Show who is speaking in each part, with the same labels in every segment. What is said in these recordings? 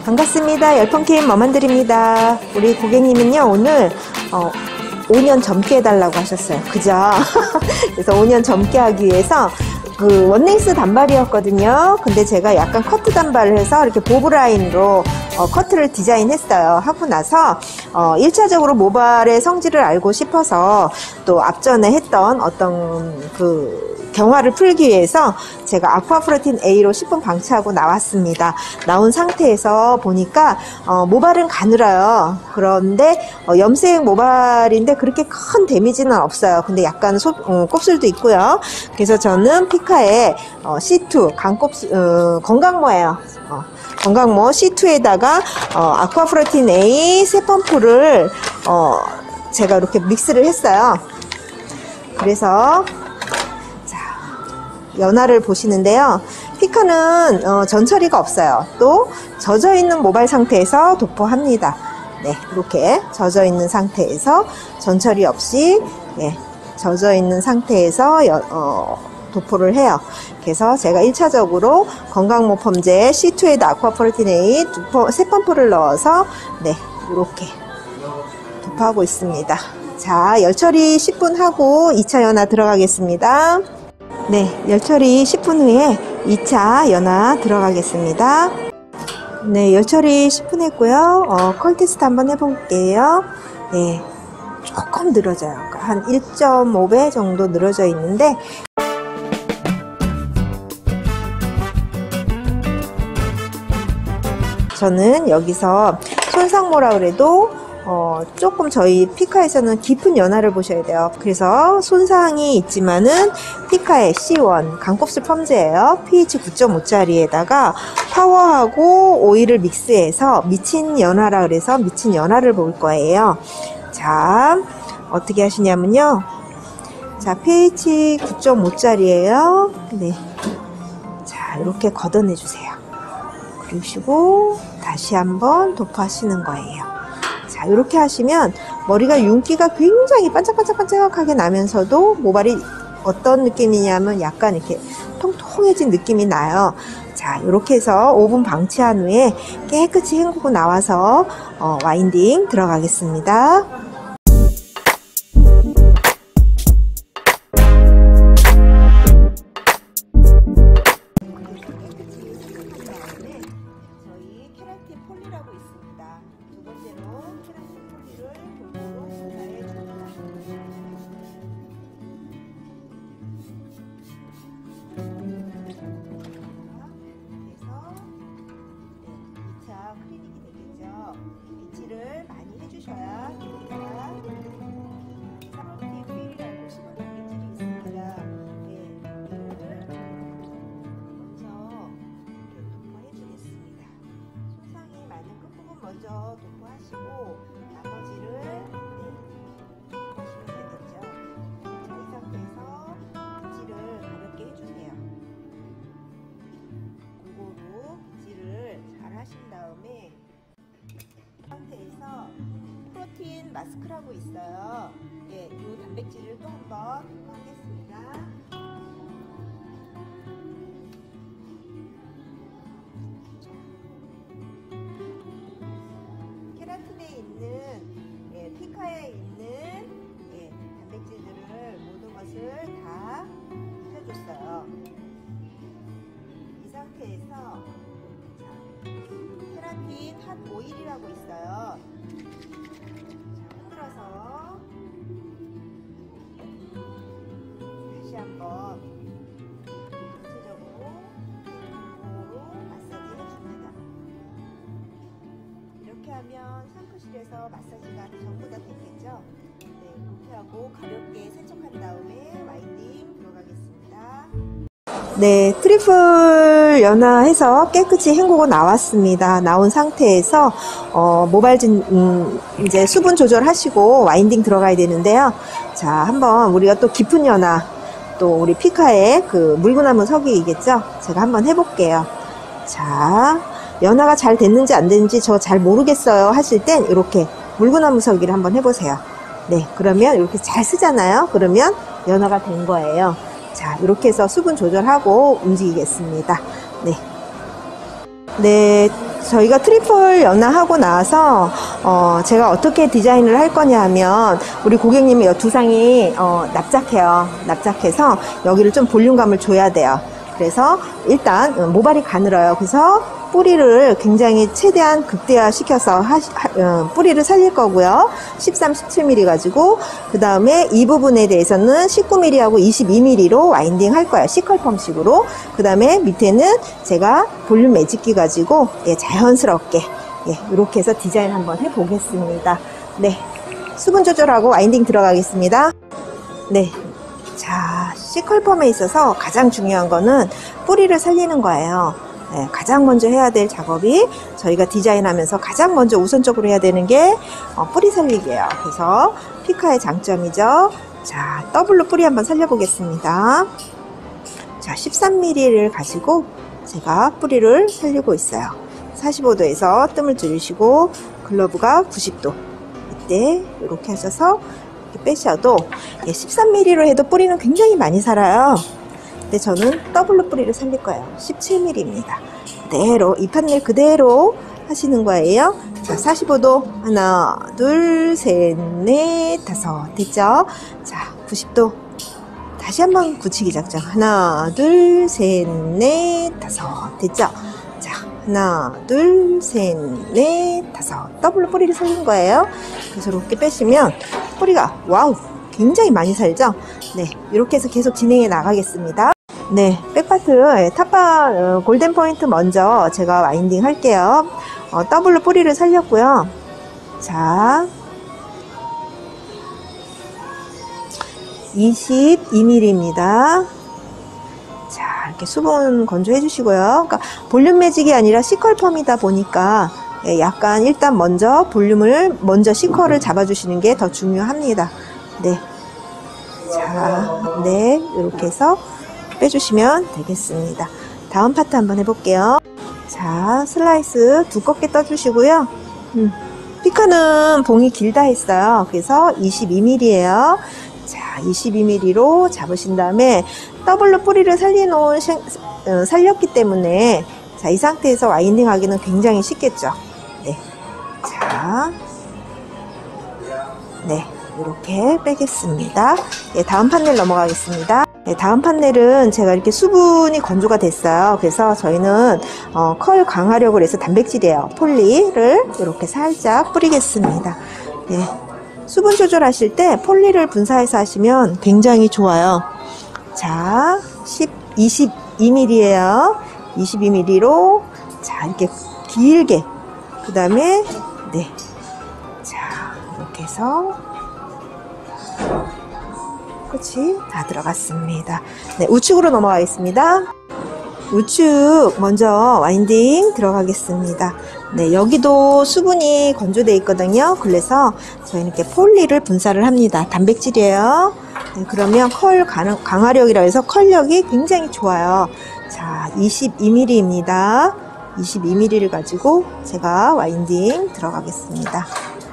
Speaker 1: 반갑습니다. 열펑킴 머만들입니다. 우리 고객님은요, 오늘 5년 젊게 해달라고 하셨어요. 그죠? 그래서 5년 젊게 하기 위해서 그 원네이스 단발이었거든요. 근데 제가 약간 커트 단발을 해서 이렇게 보브 라인으로 커트를 디자인했어요. 하고 나서 1차적으로 모발의 성질을 알고 싶어서 또 앞전에 했던 어떤 그 경화를 풀기 위해서 제가 아쿠아프로틴 A로 10분 방치하고 나왔습니다. 나온 상태에서 보니까 모발은 가늘어요. 그런데 염색 모발인데 그렇게 큰 데미지는 없어요. 근데 약간 곱슬도 있고요. 그래서 저는 피카의 C2 건강모예요. 건강모 C2에다가 아쿠아프로틴 A 세 펌프를 제가 이렇게 믹스를 했어요. 그래서 연화를 보시는데요. 피카는 전처리가 없어요. 또 젖어 있는 모발 상태에서 도포합니다. 네, 이렇게 젖어 있는 상태에서 전처리 없이 젖어 있는 상태에서 도포를 해요. 그래서 제가 1차적으로 건강모 펌제 C2에다 아쿠아프로틴 A 세 펌프를 넣어서 이렇게 도포하고 있습니다. 자, 열처리 10분 하고 2차 연화 들어가겠습니다. 네, 열처리 10분 후에 2차 연화 들어가겠습니다. 네, 열처리 10분 했고요. 컬 테스트 한번 해볼게요. 네, 조금 늘어져요. 한 1.5배 정도 늘어져 있는데 저는 여기서 손상모라 그래도 조금 저희 피카에서는 깊은 연화를 보셔야 돼요. 그래서 손상이 있지만은 피카의 C1 강곱슬 펌제예요. pH 9.5짜리에다가 파워하고 오일을 믹스해서 미친 연화라 그래서 미친 연화를 볼 거예요. 자, 어떻게 하시냐면요. 자, pH 9.5짜리예요. 네. 자, 이렇게 걷어내 주세요. 그리고 다시 한번 도포하시는 거예요. 자, 이렇게 하시면 머리가 윤기가 굉장히 반짝반짝반짝하게 나면서도 모발이 어떤 느낌이냐면 약간 이렇게 통통해진 느낌이 나요. 자, 이렇게 해서 5분 방치한 후에 깨끗이 헹구고 나와서 와인딩 들어가겠습니다. 빗질을 많이 해주셔야 됩니다. 사로티 휠이라고 심은 단백질이 있습니다. 이거를 먼저 도포해주겠습니다. 손상이 많은 끝부분 먼저 도포하시고 나머지를 하시면 되겠죠. 자, 이 상태에서 빗질을 가볍게 해주세요. 골고루 빗질을 잘 하신 다음에 상태에서 프로틴 마스크라고 있어요. 이 단백질을 또 한번 하겠습니다. 케라틴에 있는 피카에 있는 단백질들을 모든 것을 다 해줬어요. 이 상태에서 케라틴 핫 오일이라고 있어요. 자, 흔들어서 다시 한번 전체적으로 마사지 해줍니다. 이렇게 하면 샴푸실에서 마사지가 전부 다 됐겠죠? 네, 이렇게 하고 가볍게 세척한 다음에 와인딩 들어가겠습니다. 네, 트리플 연화해서 깨끗이 헹구고 나왔습니다. 나온 상태에서 모발진 이제 수분 조절하시고 와인딩 들어가야 되는데요. 자, 한번 우리가 또 깊은 연화, 또 우리 피카의 그 물구나무 서기이겠죠? 제가 한번 해볼게요. 자, 연화가 잘 됐는지 안 됐는지 저 잘 모르겠어요 하실 땐 이렇게 물구나무 서기를 한번 해보세요. 네, 그러면 이렇게 잘 쓰잖아요. 그러면 연화가 된 거예요. 자, 이렇게 해서 수분 조절하고 움직이겠습니다. 네. 네, 저희가 트리플 연화하고 나서 제가 어떻게 디자인을 할 거냐 하면 우리 고객님의 이 두상이 납작해요. 납작해서 여기를 좀 볼륨감을 줘야 돼요. 그래서 일단 모발이 가늘어요. 그래서 뿌리를 굉장히 최대한 극대화시켜서 뿌리를 살릴 거고요. 13, 17mm 가지고 그 다음에 이 부분에 대해서는 19mm하고 22mm로 와인딩 할 거예요. C컬펌식으로. 그 다음에 밑에는 제가 볼륨 매직기 가지고 자연스럽게 이렇게 해서 디자인 한번 해보겠습니다. 네, 수분 조절하고 와인딩 들어가겠습니다. 네. 자, C컬펌에 있어서 가장 중요한 거는 뿌리를 살리는 거예요. 네, 가장 먼저 해야 될 작업이 저희가 디자인하면서 가장 먼저 우선적으로 해야 되는 게 뿌리 살리기예요. 그래서 피카의 장점이죠. 자, 더블로 뿌리 한번 살려보겠습니다. 자, 13mm를 가지고 제가 뿌리를 살리고 있어요. 45도에서 뜸을 들이시고 글러브가 90도. 이때 이렇게 하셔서 빼셔도 13mm로 해도 뿌리는 굉장히 많이 살아요. 근데 저는 더블로 뿌리를 살릴 거예요. 17mm입니다. 그대로 이 판넬 그대로 하시는 거예요. 자, 45도 하나, 둘, 셋, 넷, 다섯 됐죠? 자, 90도 다시 한번 굳히기 작전. 하나, 둘, 셋, 넷, 다섯 됐죠? 자, 하나, 둘, 셋, 넷, 다섯. 더블로 뿌리를 살린 거예요. 그래서 이렇게 빼시면 뿌리가 와우 굉장히 많이 살죠. 네, 이렇게 해서 계속 진행해 나가겠습니다. 네, 백파트 탑바 골든 포인트 먼저 제가 와인딩 할게요. 더블로 뿌리를 살렸고요. 자, 22mm입니다. 자, 이렇게 수분 건조해 주시고요. 그러니까 볼륨 매직이 아니라 C컬펌이다 보니까 약간 일단 먼저 볼륨을 먼저 C컬을 잡아주시는 게 더 중요합니다. 네. 자, 네. 이렇게 해서 빼주시면 되겠습니다. 다음 파트 한번 해볼게요. 자, 슬라이스 두껍게 떠주시고요. 피카는 봉이 길다 했어요. 그래서 22mm예요. 자, 22mm로 잡으신 다음에 더블로 뿌리를 살렸기 때문에 자, 이 상태에서 와인딩 하기는 굉장히 쉽겠죠. 네. 자, 네. 이렇게 빼겠습니다. 네, 다음 판넬 넘어가겠습니다. 네, 다음 판넬은 제가 이렇게 수분이 건조가 됐어요. 그래서 저희는 컬 강화력을 해서 단백질이에요. 폴리를 이렇게 살짝 뿌리겠습니다. 네, 수분 조절하실 때 폴리를 분사해서 하시면 굉장히 좋아요. 자, 22mm예요. 22mm로 자, 이렇게 길게 그 다음에 네, 자, 이렇게 해서 끝이 다 들어갔습니다. 네, 우측으로 넘어가겠습니다. 우측 먼저 와인딩 들어가겠습니다. 네, 여기도 수분이 건조되어 있거든요. 그래서 저희는 이렇게 폴리를 분사를 합니다. 단백질이에요. 네, 그러면 컬 강화력이라 해서 컬력이 굉장히 좋아요. 자, 22mm입니다. 22mm를 가지고 제가 와인딩 들어가겠습니다.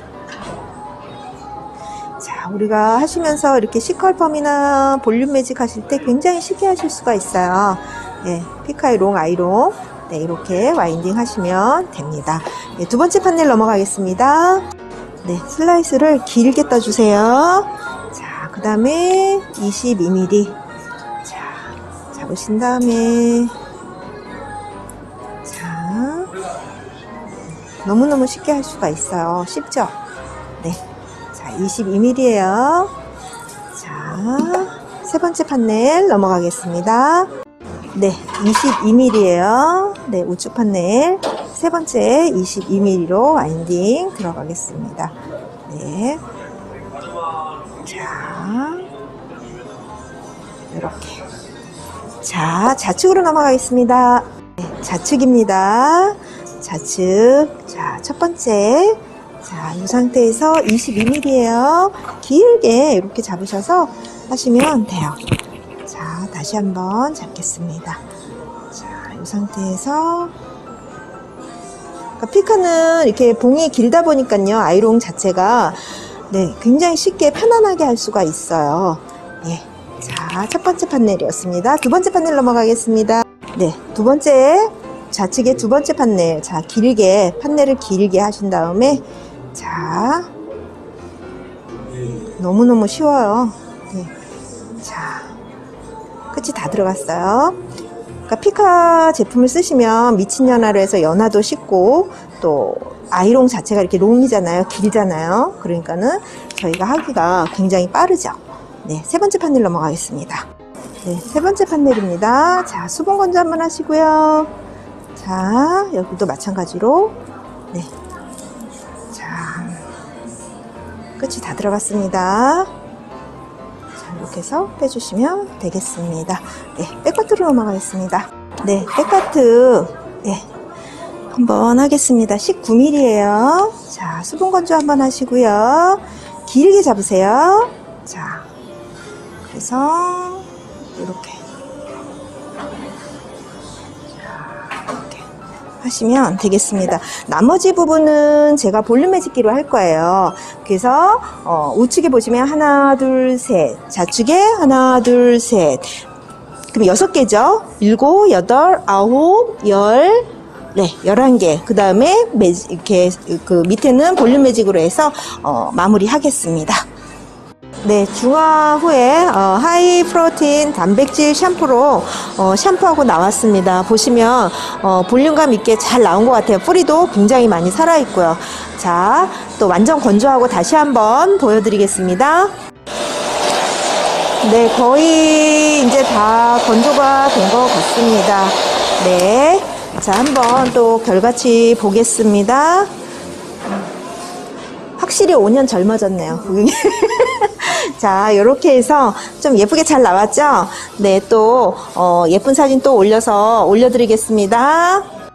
Speaker 1: 자, 우리가 하시면서 이렇게 C컬펌이나 볼륨 매직 하실 때 굉장히 쉽게 하실 수가 있어요. 네, 피카의 롱 아이롱. 네, 이렇게 와인딩 하시면 됩니다. 네, 두 번째 판넬 넘어가겠습니다. 네, 슬라이스를 길게 떠주세요. 자, 그 다음에 22mm. 자, 잡으신 다음에 자, 너무너무 쉽게 할 수가 있어요. 쉽죠? 네. 자, 22mm예요. 자, 세 번째 판넬 넘어가겠습니다. 네, 22mm예요. 네, 우측 판넬 세 번째 22mm로 와인딩 들어가겠습니다. 네. 자, 이렇게. 자, 좌측으로 넘어가겠습니다. 네, 좌측입니다. 좌측. 자, 첫 번째. 자, 이 상태에서 22mm예요. 길게 이렇게 잡으셔서 하시면 돼요. 자, 다시 한번 잡겠습니다. 자, 이 상태에서 그러니까 피카는 이렇게 봉이 길다 보니까요, 아이롱 자체가 네, 굉장히 쉽게 편안하게 할 수가 있어요. 예. 자, 첫 번째 판넬이었습니다. 두 번째 판넬 넘어가겠습니다. 네, 두 번째 좌측에 두 번째 판넬. 자, 판넬을 길게 하신 다음에, 자, 너무너무 쉬워요. 네. 자, 끝이 다 들어갔어요. 그러니까 피카 제품을 쓰시면 미친 연화로 해서 연화도 쉽고, 또 아이롱 자체가 이렇게 롱이잖아요. 길잖아요. 그러니까는 저희가 하기가 굉장히 빠르죠. 네, 세 번째 판넬 넘어가겠습니다. 네, 세 번째 판넬입니다. 자, 수분 건조 한번 하시고요. 자, 여기도 마찬가지로. 네. 자, 끝이 다 들어갔습니다. 자, 이렇게 해서 빼주시면 되겠습니다. 네, 백커트로 넘어가겠습니다. 네, 백커트. 네. 한번 하겠습니다. 19mm예요. 자, 수분 건조 한번 하시고요. 길게 잡으세요. 자, 그래서 이렇게 하시면 되겠습니다. 나머지 부분은 제가 볼륨 매직기로 할 거예요. 그래서 우측에 보시면 하나, 둘, 셋, 좌측에 하나, 둘, 셋. 그럼 6개죠. 7, 8, 9, 10. 네, 11개. 그 다음에 이렇게 그 밑에는 볼륨 매직으로 해서 마무리 하겠습니다. 네, 중화 후에 하이 프로틴 단백질 샴푸로 샴푸하고 나왔습니다. 보시면 볼륨감 있게 잘 나온 것 같아요. 뿌리도 굉장히 많이 살아있고요. 자, 또 완전 건조하고 다시 한번 보여드리겠습니다. 네, 거의 이제 다 건조가 된 것 같습니다. 네. 자, 한번 또 결과치 보겠습니다. 확실히 5년 젊어졌네요. 자, 이렇게 해서 좀 예쁘게 잘 나왔죠? 네, 또 예쁜 사진 또 올려드리겠습니다.